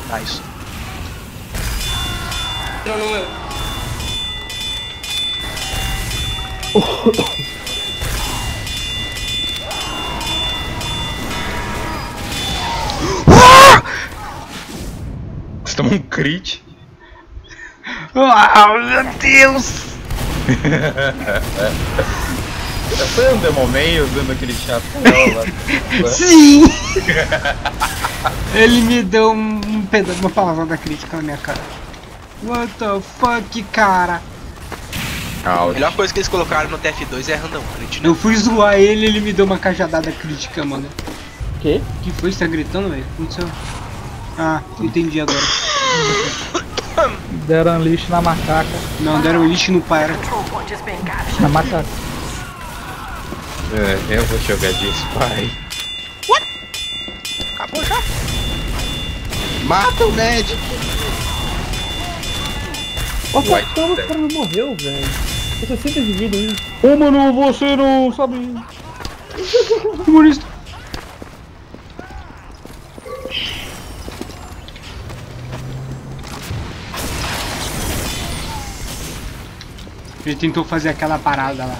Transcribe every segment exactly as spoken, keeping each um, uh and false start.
Nice. Entrou no meu. Você tomou um crit. Ah, meu Deus! Foi um Demon Man usando aquele chapéu lá. Sim! Ele me deu um, um pedaço, uma palavra crítica na minha cara. What the fuck, cara? A melhor coisa que eles colocaram no T F dois é random crit, né? Eu fui zoar ele, ele me deu uma cajadada crítica, mano. Que? Que foi? Você tá gritando, velho? O que aconteceu? Ah, entendi agora. Deram lixo na macaca. Não, deram lixo no para. Na macaca. É, eu vou jogar de Spy. What? Acabou já? Mata o Ned! Nossa, White como o Death. cara não morreu, velho? Eu tô sempre de vida ainda. Ô, mano, você não sabe. Humorista. Ele tentou fazer aquela parada lá.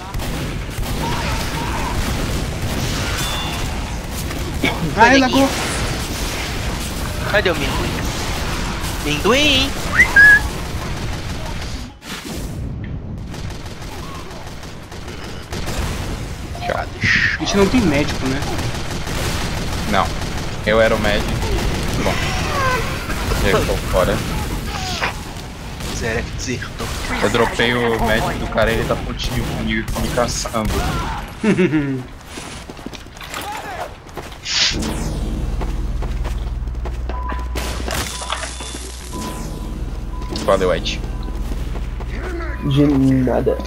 Ah, ele lagou. Cadê o Minduim? Minduim! A gente não tem médico, né? Não, eu era o médico. Bom, eu tô fora. Zero desertou. Eu dropei o médico do cara e ele tá putinho comigo, me caçando. Valeu, White. De nada.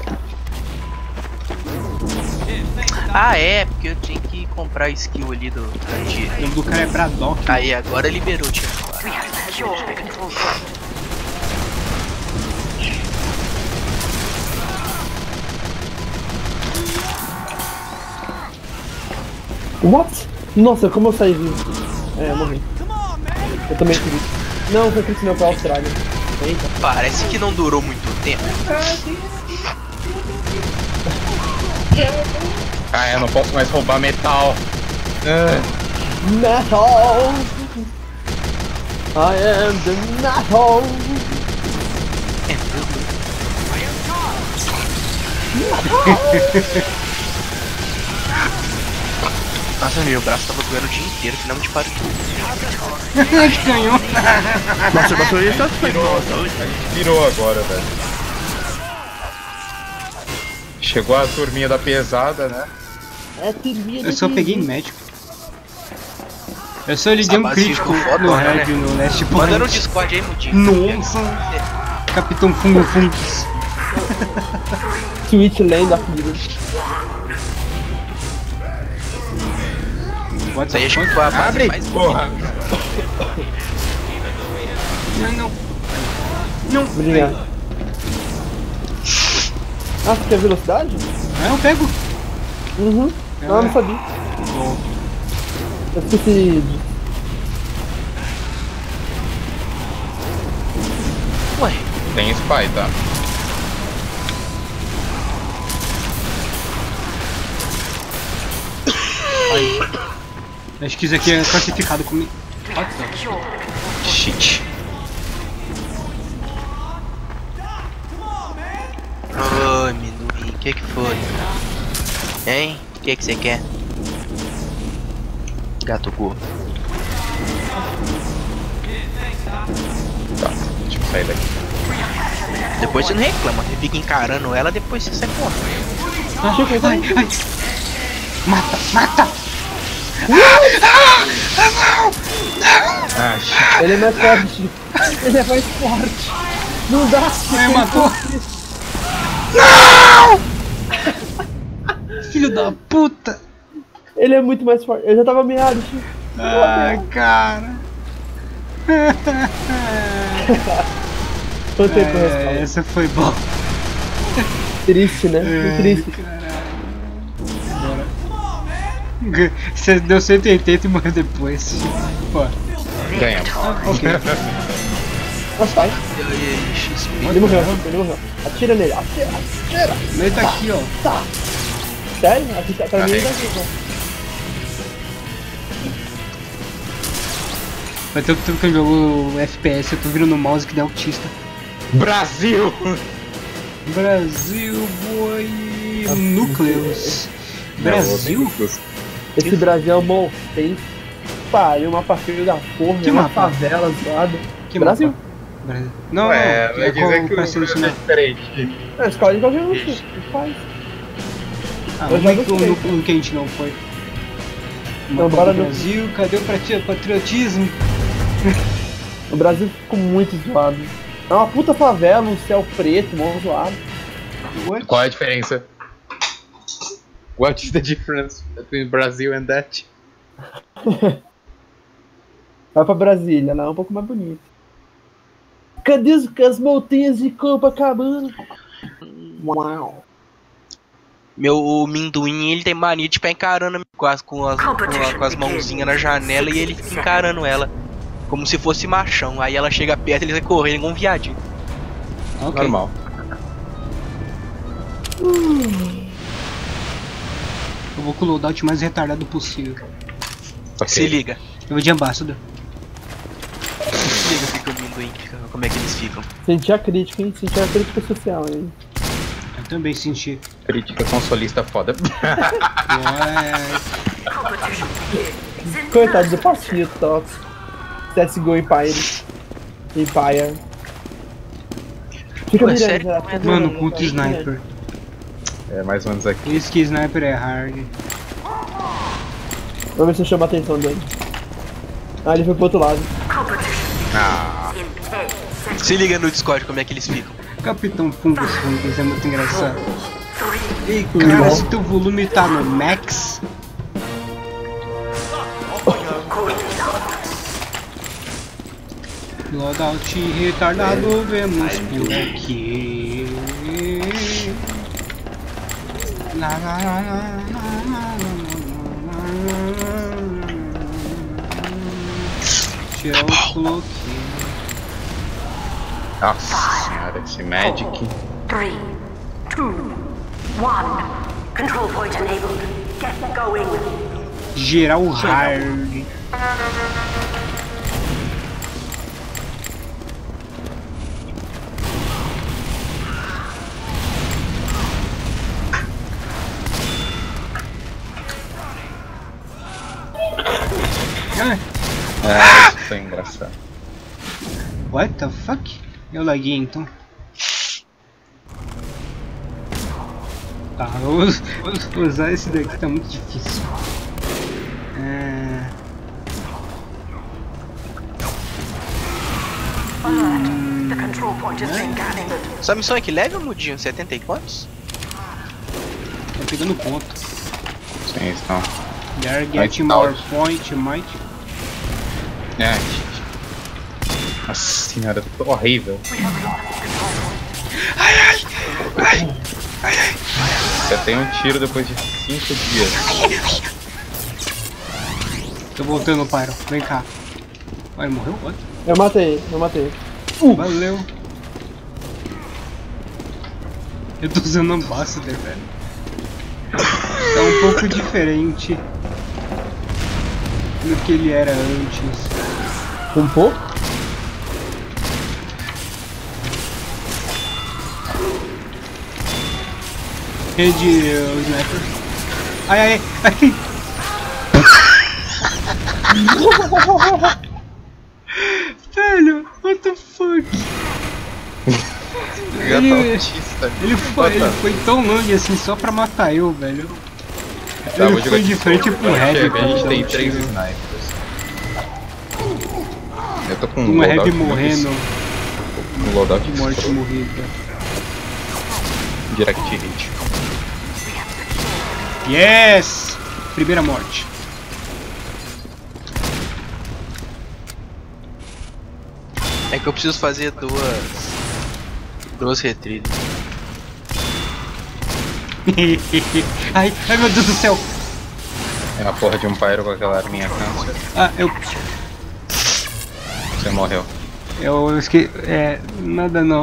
Ah, é, porque eu tinha que comprar a skill ali do O Tanjiro. nome do cara é Braddock. Aí, agora liberou o tio. What? Nossa, como eu saí vivo. É, eu morri. Eu também fui. Não, foi crítico não, foi a Austrália. Eita. Parece que não durou muito tempo. Ah, eu não posso mais roubar metal. Ah, Metal! I am the metal! Nossa, meu braço tava doendo o dia inteiro, finalmente parou. A gente ganhou. Nossa, bateu isso, virou agora, velho. Chegou a turminha da pesada, né? É turminha Eu só peguei médico. Eu só liguei Essa um base crítico ficou no fodona, Red, no Last Manda no Point. Discord aí, Mudinho. Nossa! Capitão Fungo Fungus. Switch Land of Heroes. Isso aí acho que foi a base Abre, mais porra! Não, não. Não. Obrigado. Ah, você quer velocidade? Ah, eu pego. Uhum. Ah, não sabia. Bom. Eu esqueci de... Ué, Tem Spy, tá? Aí. Acho que isso aqui é classificado como... Shit. Oi, Minduim, o que que foi? Hein? O que que você quer? Gato gordo. Tá, deixa eu sair daqui. Depois você não reclama, você fica encarando ela, depois você sai correndo. Ah, ai, ai. Mata, mata! Ah, shit. Ele é mais forte. Ele é mais forte. Não dá. Ai, matou! Não! Filho da puta! Ele é muito mais forte. Eu já tava meado, tio. Ah, cara! Quanto tempo É, respawn? essa foi boa. Triste, né? É, Triste. Você deu cento e oitenta e morreu depois. Pô. Ganhamos. Ah, ok. Nossa, sai. E aí, X P. Ele morreu, ele morreu. Atira nele, atira, atira. Ele tá aqui, ó. Tá. Sério? Aqui tá pra mim Ok. daqui, ó. Faz tanto tempo que eu jogo F P S, eu tô virando mouse que dá autista. Brasil! Brasil, boy. Núcleos. Brasil? Esse Brasil é um bom. Tem pariu, uma partida da porra, Que uma mapa? favela zoada. Que Brasil. mapa? Brasil. Não, Ué, não. vai É dizer como que o pra Brasil selecionar. é diferente. É, escolhe qualquer um, filho. Faz. Ah, Eu vamos já ver que o gostei. núcleo que a gente não foi. Não, Mapa bora do no- Brasil, cadê o patri- patriotismo? O Brasil ficou muito zoado. É uma puta favela, um céu preto, mó zoado. What? Qual é a diferença? What is the difference between Brazil and that? Vai pra Brasília, lá é um pouco mais bonito. Cadê as, as montanhas de Copacabana? Uau. Meu minduim, ele tem mania de ficar encarando com as, com as, com a- com as mãozinhas na janela e ele fica encarando ela. Como se fosse machão. Aí ela chega perto e ele vai correndo igual um viadinho. Ok. Normal. Eu vou com o loadout mais retardado possível. Ok. Se liga. Eu vou de ambassador. Se liga, fica o minduim. Fica, como é que eles ficam. Senti a crítica, hein? Senti a crítica social, hein? Eu também senti. Crítica consolista foda. Ué. Coitado do Pastinho, Tox. C S G O Empire. Empire. Fica Ué, mirando, sério? já, fica Mano, mirando, contra já, fica mirando. sniper. É mais ou menos aqui. Por isso que sniper é hard. Vamos ver se eu chamo a atenção dele. Ah, ele foi pro outro lado. Ah, Se liga no Discord como é que eles ficam. Capitão Fungus Fungus é muito engraçado. Ei, cara, se teu volume tá no max. Loadout retardado, vemos por aqui. Lá, lá, lá, lá, lá, lá, lá, lá. Tirar o coloquinho. nossa senhora, esse Magic. Three, two, one. Control point enabled. Get going. Geral hard. Ah, Ah, isso foi engraçado. what the fuck? Eu laguei então. Tá, vamos, vamos usar esse daqui, tá muito difícil. É... The control point has been gathered. Sua missão é que level, Mudinho? setenta e quantos? Tá pegando ponto. Sim, então. They're getting more point, might. É. Nossa senhora, tô horrível. Ai, ai, ai, ai, ai. Você tem um tiro depois de cinco dias. Tô voltando, Pyro. Vem cá. Ué, ele morreu? What? Eu matei, eu matei. Valeu. Eu tô usando Ambassador, velho. Tá um pouco diferente do que ele era antes. Um pouco? Rede o sniper. Ai, ai, ai. Velho, what the fuck? Gato Ele, autista. ele, foi, ele foi tão longe assim só pra matar eu, velho. Tá, vou Ele jogar foi de frente pro Heavy. Chega, a gente pra tem dar um três tiro. snipers. Eu tô com Um Heavy loadout morrendo, Um loadout de morte morrida. Direct hit. Yes! Primeira morte. É que eu preciso fazer duas. Duas retrilhas. ai, ai meu Deus do céu! É uma porra de um pyro com aquela arminha câncer. Ah, eu. Você morreu. Eu esqueci. É. Nada não.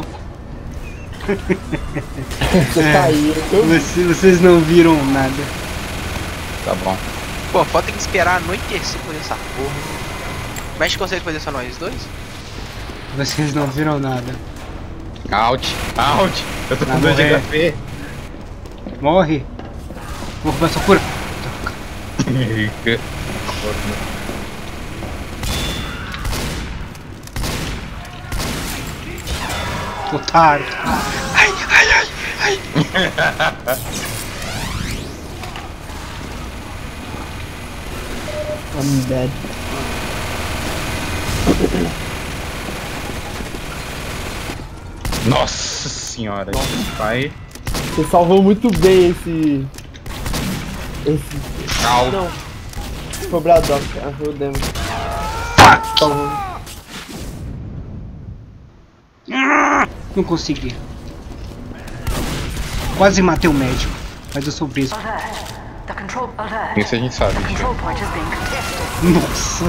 Você caiu. Você, vocês não viram nada. Tá bom. Pô, falta que esperar anoitecer pra fazer essa porra. Mas a gente consegue fazer só nós dois? Vocês não viram nada. Out, out. Eu tô com Vai dois de morrer. H P. Morre. Vou roubar sua cura. Otário. Ai, ai, ai, ai. I'm dead. Nossa senhora, esse pai. Você salvou muito bem esse. Esse. Au. Não. Foi o Braddock, ajudemos. Salvou. Não consegui. Quase matei o médico, mas eu sou preso. Alert. The control alert. Isso a gente sabe, The tio. control point is being contested. Nossa.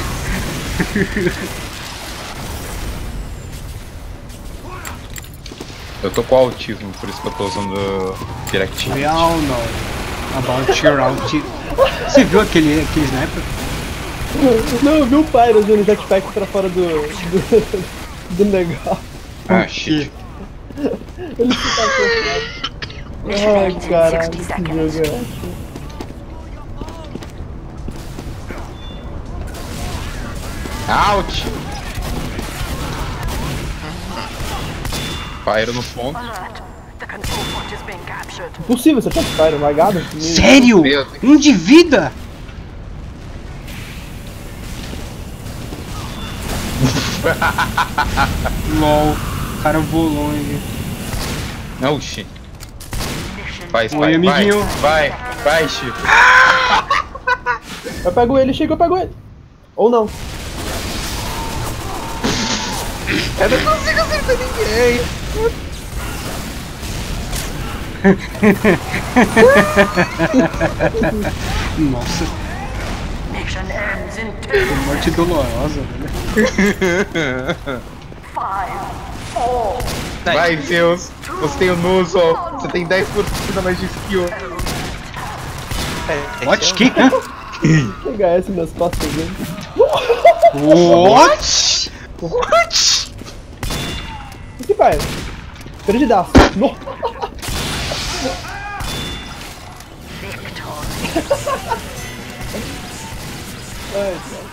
Eu tô com autismo, por isso que eu tô usando Direct. We all know about your autism. Você viu aquele, aquele sniper? Não, eu vi o Pyro usando o jetpack pra fora do. do, do negócio. Ah, shit. Ele se tá Mission Ai, ends in caralho, sixty esse seconds. jogo é. Out! Pyro no ponto. Alert. The control point is being captured. Impossível você tá de Pyro largado? Sério? Meu Deus. Um de vida? LOL, o cara voou longe. Oh shit. Mission Vai, Oi, vai, vai. amiguinho. Vai, vai, Chico. Eu pego ele, chega, eu pego ele. Ou não. Eu não consigo acertar ninguém. Nossa, mission ends in two, morte dolorosa, velho. five, four, Vai, Zeus. Você tem o Nuso. Você tem dez por cento mais de skill. What? Que? Hã? Pega essa nas costas dele. What? What? Que Pyro? Perdidaço. Nossa. victor. Ai, cara.